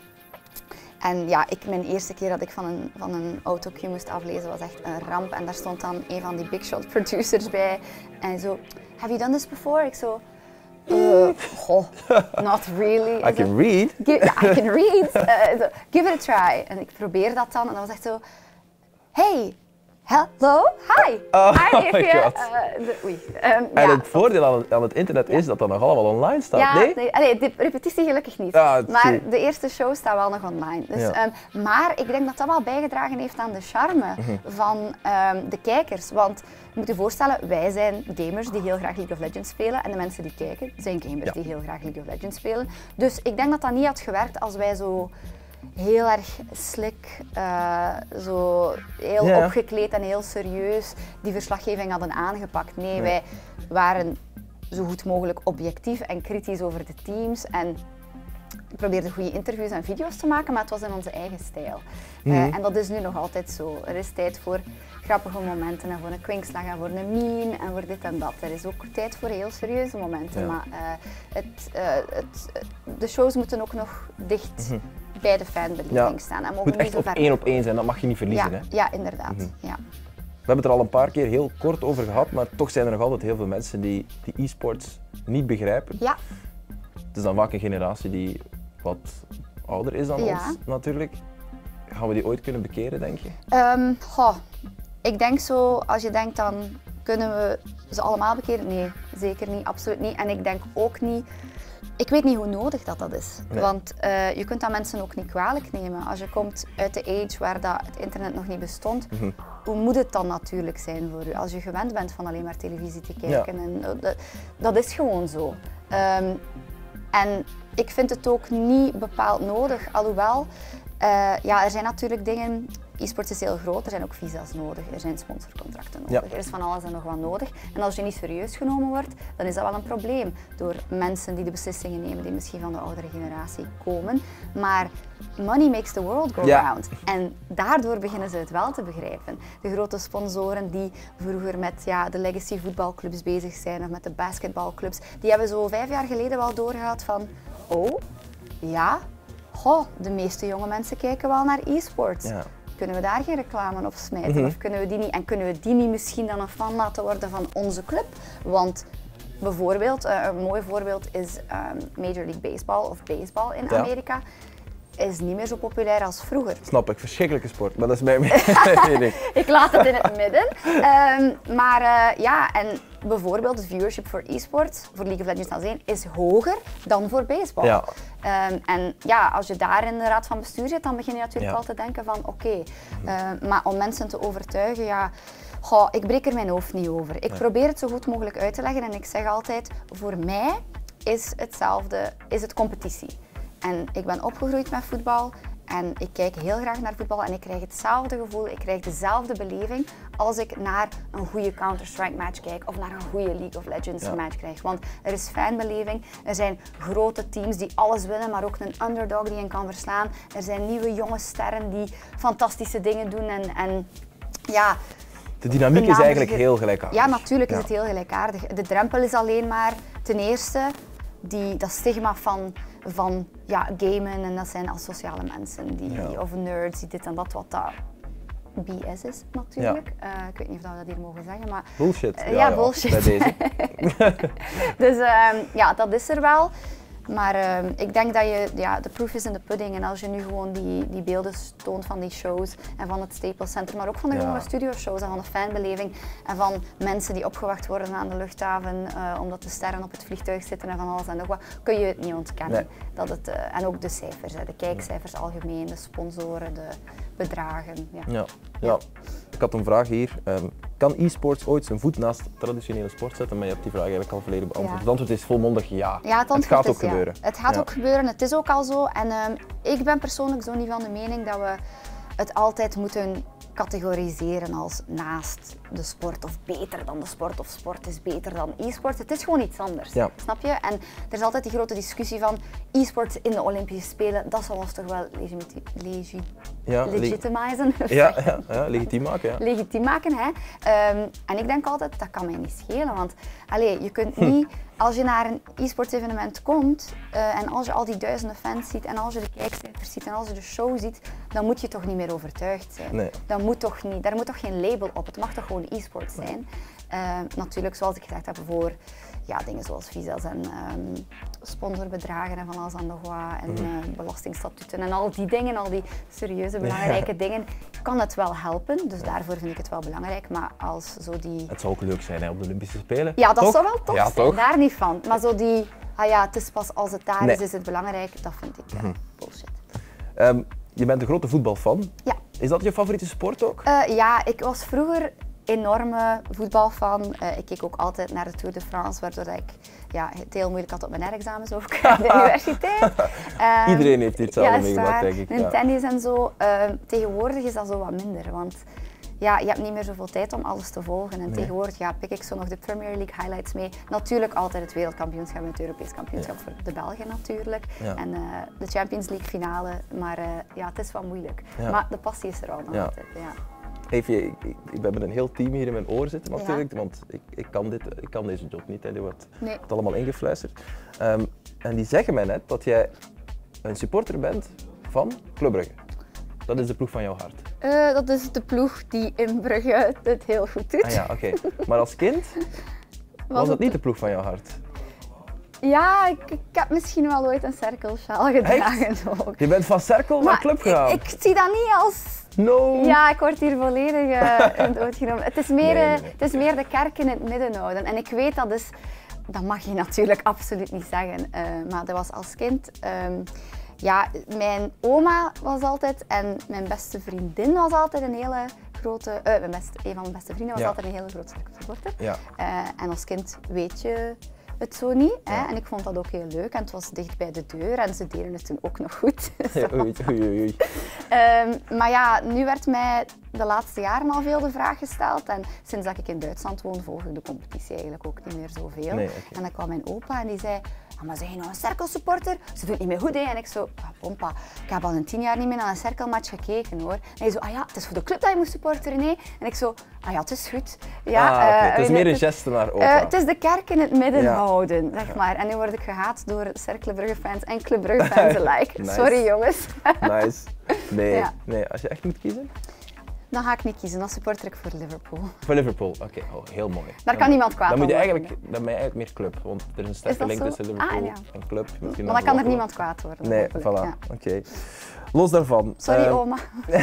En ja, ik, mijn eerste keer dat ik van een, van een autocue moest aflezen was echt een ramp. En daar stond dan een van die big shot producers bij. En zo, have you done this before? Ik zo, uh, goh, not really. I can read. Give, yeah, I can read. Uh, so, give it a try. En ik probeer dat dan en dat was echt zo, hey. Hello, hi. Oh, hi, my je, god. Uh, de, oei. Um, en ja. het voordeel aan het, aan het internet ja. is dat dat nog allemaal online staat, ja, nee? nee? Allee, de repetitie gelukkig niet, ja, maar de eerste show staat wel nog online. Dus, ja. um, maar ik denk dat dat wel bijgedragen heeft aan de charme mm-hmm. van um, de kijkers. Want je moet je voorstellen, wij zijn gamers die heel graag League of Legends spelen en de mensen die kijken zijn gamers ja. die heel graag League of Legends spelen. Dus ik denk dat dat niet had gewerkt als wij zo heel erg slick, uh, zo heel yeah. opgekleed en heel serieus die verslaggeving hadden aangepakt. Nee, yeah. wij waren zo goed mogelijk objectief en kritisch over de teams en probeerden goede interviews en video's te maken, maar het was in onze eigen stijl. Mm-hmm. Uh, en dat is nu nog altijd zo. Er is tijd voor grappige momenten en voor een kwinkslag en voor een meme en voor dit en dat. Er is ook tijd voor heel serieuze momenten, ja. maar uh, het, uh, het, de shows moeten ook nog dicht mm-hmm. bij de fanbeleving ja. staan. En het moet echt op één op één zijn, dat mag je niet verliezen. Ja, hè? ja inderdaad. Mm-hmm. ja. We hebben het er al een paar keer heel kort over gehad, maar toch zijn er nog altijd heel veel mensen die, die e-sports niet begrijpen. Ja. Het is dan vaak een generatie die wat ouder is dan ja. ons natuurlijk. Gaan we die ooit kunnen bekeren, denk je? Um, goh, ik denk zo, als je denkt dan kunnen we ze allemaal bekeren? Nee, zeker niet, absoluut niet. En ik denk ook niet, ik weet niet hoe nodig dat, dat is. Nee. Want uh, je kunt dat mensen ook niet kwalijk nemen. Als je komt uit de age waar dat het internet nog niet bestond, mm-hmm. hoe moet het dan natuurlijk zijn voor u? Als je gewend bent van alleen maar televisie te kijken. Ja. En, uh, dat, dat is gewoon zo. Um, en ik vind het ook niet bepaald nodig, alhoewel, uh, ja, er zijn natuurlijk dingen. E-sports is heel groot, er zijn ook visa's nodig, er zijn sponsorcontracten nodig, ja. er is van alles en nog wat nodig. En als je niet serieus genomen wordt, dan is dat wel een probleem door mensen die de beslissingen nemen, die misschien van de oudere generatie komen. Maar money makes the world go ja. round. En daardoor beginnen ze het wel te begrijpen. De grote sponsoren die vroeger met ja, de legacy voetbalclubs bezig zijn of met de basketbalclubs, die hebben zo vijf jaar geleden wel doorgehad van, oh, ja, goh, de meeste jonge mensen kijken wel naar e-sports. Ja. Kunnen we daar geen reclame op smijten? Mm-hmm. Of kunnen we die niet? En kunnen we die niet misschien dan een fan laten worden van onze club? Want bijvoorbeeld, uh, een mooi voorbeeld is um, Major League Baseball of baseball in ja. Amerika. Is niet meer zo populair als vroeger. Snap ik, verschrikkelijke sport, maar dat is mijn mening. Ik laat het in het midden. Um, maar uh, ja, en bijvoorbeeld het viewership voor e-sports, voor League of Legends als één, is hoger dan voor baseball. Ja. Um, en ja, als je daar in de raad van bestuur zit, dan begin je natuurlijk ja. al te denken van oké, okay, uh, maar om mensen te overtuigen, ja, goh, ik breek er mijn hoofd niet over. Ik nee. probeer het zo goed mogelijk uit te leggen en ik zeg altijd, voor mij is hetzelfde, is het competitie. En ik ben opgegroeid met voetbal en ik kijk heel graag naar voetbal en ik krijg hetzelfde gevoel, ik krijg dezelfde beleving als ik naar een goede Counter-Strike match kijk of naar een goede League of Legends ja. match krijg. Want er is fanbeleving, er zijn grote teams die alles winnen, maar ook een underdog die hen kan verslaan. Er zijn nieuwe jonge sterren die fantastische dingen doen en, en ja... De dynamiek de is eigenlijk heel gelijkaardig. Ja, natuurlijk is ja. het heel gelijkaardig. De drempel is alleen maar ten eerste die, dat stigma van, van ja, gamen en dat zijn asociale mensen die, ja. of nerds die dit en dat, wat dat B S is natuurlijk. Ja. Uh, ik weet niet of we dat hier mogen zeggen, maar... Bullshit. Uh, ja, ja, bullshit. Bij deze. Dus uh, ja, dat is er wel. Maar uh, ik denk dat je, ja, de proof is in de pudding. En als je nu gewoon die, die beelden toont van die shows en van het Staples Center, maar ook van de ja. gewone studioshows en van de fanbeleving en van mensen die opgewacht worden aan de luchthaven uh, omdat de sterren op het vliegtuig zitten en van alles en nog wat, kun je het niet ontkennen. Nee. Dat het, uh, en ook de cijfers, hè, de kijkcijfers algemeen, de sponsoren, de bedragen. Ja. Ja. Ja. Ik had een vraag hier. Um, kan e-sports ooit zijn voet naast traditionele sport zetten? Maar je hebt die vraag eigenlijk al volledig beantwoord. Ja. Het antwoord is volmondig ja. Ja, het, het gaat ook is, gebeuren. Ja. Het gaat ja. ook gebeuren, het is ook al zo. En um, ik ben persoonlijk zo niet van de mening dat we het altijd moeten categoriseren als naast de sport of beter dan de sport of sport is beter dan e-sport. Het is gewoon iets anders, ja. snap je? En er is altijd die grote discussie van e-sport in de Olympische Spelen, dat zal ons toch wel legiti legi ja, legitimizen? Ja, ja, ja, legitiem maken. Ja. Legitiem maken, hè. Um, en ik denk altijd, dat kan mij niet schelen, want allez, je kunt niet, als je naar een e-sports evenement komt uh, en als je al die duizenden fans ziet en als je de kijkcijfers ziet en als je de show ziet, dan moet je toch niet meer overtuigd zijn. Nee. Dan moet toch niet, daar moet toch geen label op, het mag toch gewoon e-sport zijn. Uh, natuurlijk, zoals ik gezegd heb, voor ja, dingen zoals visa's en um, sponsorbedragen en van alles en nog wat en uh, belastingstatuten en al die dingen, al die serieuze belangrijke ja. dingen, kan het wel helpen. Dus ja. daarvoor vind ik het wel belangrijk, maar als zo die... Het zou ook leuk zijn hè, op de Olympische Spelen. Ja, dat toch? zou wel tof ja, zijn, toch? daar niet van. Maar zo die, ah ja, het is pas als het daar nee. is, is het belangrijk, dat vind ik ja, mm-hmm. bullshit. Um, je bent een grote voetbalfan. Ja. Is dat je favoriete sport ook? Uh, ja, ik was vroeger enorme voetbalfan. Uh, ik keek ook altijd naar de Tour de France, waardoor ik ja, het heel moeilijk had op mijn herexamens ook op de universiteit. Um, Iedereen heeft hetzelfde ja, meegemaakt, denk ik. In ja. tennis en zo. Uh, tegenwoordig is dat zo wat minder, want ja, je hebt niet meer zoveel tijd om alles te volgen. En nee. tegenwoordig ja, pik ik zo nog de Premier League highlights mee. Natuurlijk altijd het wereldkampioenschap en het Europees kampioenschap ja. voor de Belgen natuurlijk. Ja. En uh, de Champions League finale. Maar uh, ja, het is wel moeilijk. Ja. Maar de passie is er al nog ja. altijd. Ja. Even, ik, ik, we hebben een heel team hier in mijn oor zitten natuurlijk, ja. want ik, ik, kan dit, ik kan deze job niet, hè. Die wordt nee. het allemaal ingefluisterd. Um, en die zeggen mij net dat jij een supporter bent van Club Brugge. Dat is de ploeg van jouw hart. Uh, dat is de ploeg die in Brugge het heel goed doet. Ah ja, oké. Okay. Maar als kind was, was het niet de ploeg van jouw hart? Ja, ik, ik heb misschien wel ooit een cirkelsjaal gedragen. Ook. Je bent van cirkel naar club gegaan? Ik, ik zie dat niet als... No. Ja, ik word hier volledig uh, in dood genomen. Het is, meer, nee, nee. Uh, het is meer de kerk in het midden houden. En ik weet dat is... Dat mag je natuurlijk absoluut niet zeggen. Uh, maar dat was als kind... Um, ja, mijn oma was altijd en mijn beste vriendin was altijd een hele grote... Uh, mijn beste, een van mijn beste vrienden was ja. altijd een hele grote supporter. Ja. Uh, en als kind weet je... het zo niet. Ja. Hè? En ik vond dat ook heel leuk en het was dicht bij de deur en ze deden het toen ook nog goed. Ja, oei, oei, oei. Um, maar ja, nu werd mij de laatste jaren al veel de vraag gesteld en sinds dat ik in Duitsland woon volg ik de competitie eigenlijk ook niet meer zoveel. Nee, okay. En dan kwam mijn opa en die zei, ah, maar zijn je nou een cirkelsupporter? Ze doet het niet meer goed, hè? En ik zo, ah, pompa, ik heb al een tien jaar niet meer naar een cirkelmatch gekeken hoor. En hij zo, ah ja, het is voor de club dat je moet supporteren, nee? En ik zo, ah ja, het is goed. Ja, ah, okay. uh, het is meer een het, geste naar opa. Uh, het is de kerk in het midden ja. houden, zeg maar. En nu word ik gehaat door Cercle Brugge-fans en Club Brugge-fans alike. Nice. Sorry jongens. Nice. Nee, ja. nee, als je echt moet kiezen? Dan ga ik niet kiezen, dan supporter ik voor Liverpool. Voor Liverpool, oké, okay. oh, heel mooi. Daar kan niemand kwaad dan van moet je eigenlijk, Dan ben je eigenlijk meer club, want er is een sterke is link tussen Liverpool ah, ja. en club. Misschien maar dan kan er club. niemand kwaad worden. Nee, voilà, ja. oké. Okay. Los daarvan. Sorry um, oma.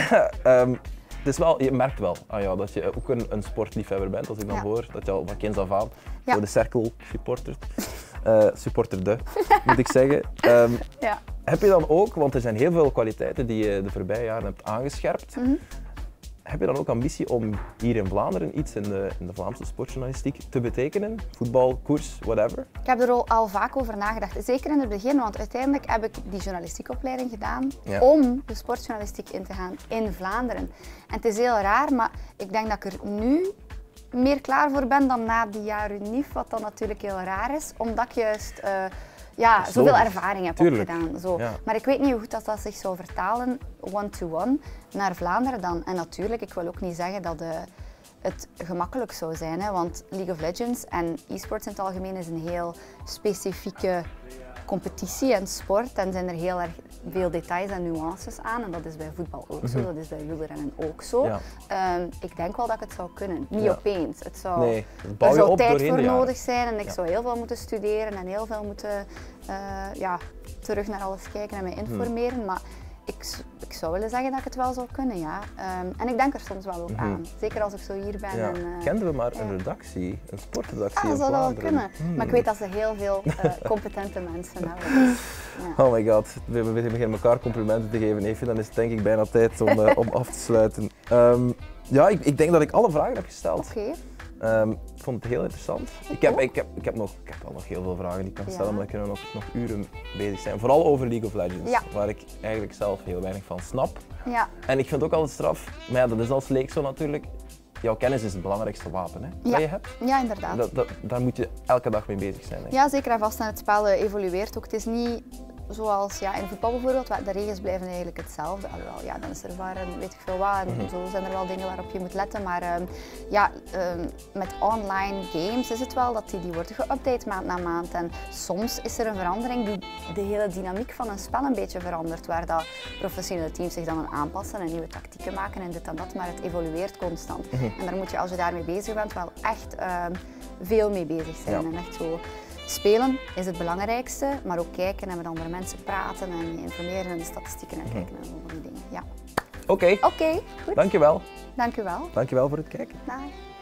um, het is wel, je merkt wel ah, ja, dat je ook een, een sportliefhebber bent, als ik dan ja. hoor, dat je al van kinds af aan ja. voor de cirkel supportert. Uh, supporterde, moet ik zeggen. Um, ja. Heb je dan ook, want er zijn heel veel kwaliteiten die je de voorbije jaren hebt aangescherpt, mm-hmm. heb je dan ook ambitie om hier in Vlaanderen iets in de, in de Vlaamse sportjournalistiek te betekenen? Voetbal, koers, whatever? Ik heb er al, al vaak over nagedacht. Zeker in het begin, want uiteindelijk heb ik die journalistiekopleiding gedaan ja. om de sportjournalistiek in te gaan in Vlaanderen. En het is heel raar, maar ik denk dat ik er nu meer klaar voor ben dan na die jaren Unif, wat dan natuurlijk heel raar is, omdat ik juist uh, ja, zoveel ervaring heb Tuurlijk. opgedaan. Zo. Ja. Maar ik weet niet hoe goed dat, dat zich zou vertalen, one-to-one, naar Vlaanderen dan. En natuurlijk, ik wil ook niet zeggen dat uh, het gemakkelijk zou zijn, hè, want League of Legends en e-sports in het algemeen is een heel specifieke competitie en sport en zijn er heel erg veel details en nuances aan en dat is bij voetbal ook zo, dat is bij wielrennen ook zo. Ja. Um, ik denk wel dat ik het zou kunnen, niet ja. opeens. Het zou, nee, er zou tijd voor nodig zijn en ik ja. zou heel veel moeten studeren en heel veel moeten uh, ja, terug naar alles kijken en mij informeren. Hmm. Maar Ik, ik zou willen zeggen dat ik het wel zou kunnen, ja. Um, en ik denk er soms wel ook mm-hmm. aan. Zeker als ik zo hier ben. Ja. En, uh, Kenden we maar ja. een redactie, een sportredactie ah, in dat zou Vlaanderen. dat wel kunnen. Mm. Maar ik weet dat ze heel veel uh, competente mensen hebben. Dus, ja. Oh my god, we, we beginnen elkaar complimenten te geven. Even, dan is het denk ik bijna tijd om, uh, om af te sluiten. Um, ja, ik, ik denk dat ik alle vragen heb gesteld. Oké. Okay. Um, ik vond het heel interessant. Ik heb, ik, heb, ik, heb nog, ik heb wel nog heel veel vragen die ik kan stellen, ja. maar we kunnen nog, nog uren bezig zijn. Vooral over League of Legends, ja. waar ik eigenlijk zelf heel weinig van snap. Ja. En ik vind het ook altijd straf, maar ja, dat is als leek zo natuurlijk. Jouw kennis is het belangrijkste wapen hè, ja. dat je hebt. Ja, inderdaad. Dat, dat, daar moet je elke dag mee bezig zijn. Hè. Ja, zeker en vast. En het spel uh, evolueert ook. Het is niet zoals ja, in voetbal bijvoorbeeld, de regels blijven eigenlijk hetzelfde. Alhoewel, ja, dan is er waar en weet ik veel wat. En mm-hmm. zo zijn er wel dingen waarop je moet letten. Maar um, ja, um, met online games is het wel dat die, die worden geüpdate maand na maand. En soms is er een verandering die de hele dynamiek van een spel een beetje verandert. Waar dat professionele teams zich dan aan aanpassen en nieuwe tactieken maken en dit en dat. Maar het evolueert constant. Mm-hmm. En daar moet je, als je daarmee bezig bent, wel echt um, veel mee bezig zijn. Ja. En echt zo... Spelen is het belangrijkste, maar ook kijken en met andere mensen praten en je informeren en de statistieken en kijken naar al die dingen. Ja. Oké. Oké, goed. Dankjewel. Dank u wel. Dankjewel voor het kijken. Dag.